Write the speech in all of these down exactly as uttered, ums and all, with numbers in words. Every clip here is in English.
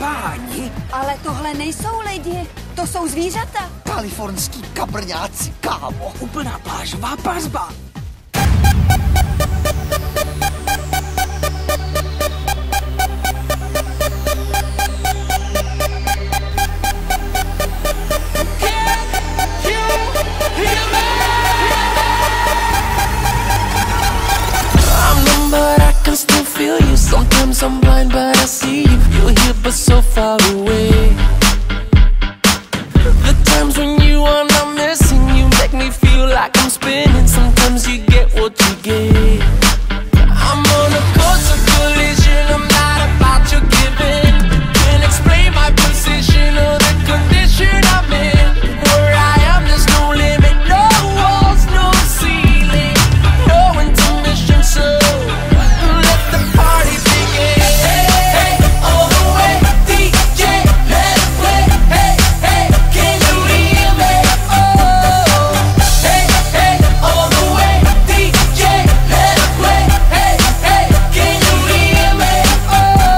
páni. Ale tohle nejsou lidi, to jsou zvířata. Kalifornský kabrňáci, kámo. Úplná plážová pařba. Sometimes I'm blind but I see you. You're here but so far away. The times when you are not missing, you make me feel like I'm spinning. Sometimes you get what you get. I'm on a course of collision, I'm not about your giving. Can't explain my position or the condition I'm in. Where I am, there's no limit, no walls, no ceiling, no intermission, so let the party begin. Hey, hey, all the way, D J, let it play. Hey, hey, can you hear me? Oh, hey, hey, all the way, D J, let it play. Hey, hey, can you hear me? Oh,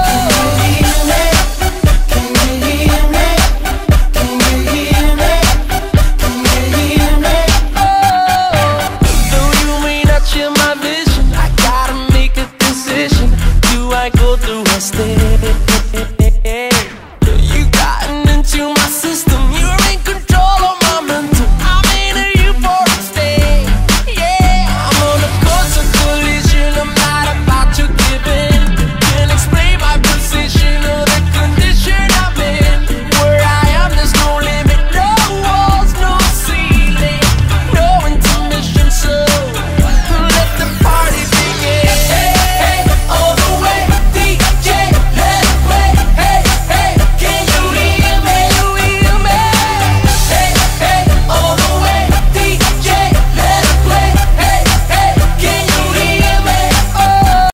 can you hear me? Can you hear me? Can you hear me? Can you hear me? Oh, though you may not share my vision, I gotta make a decision. Do I go through or stay?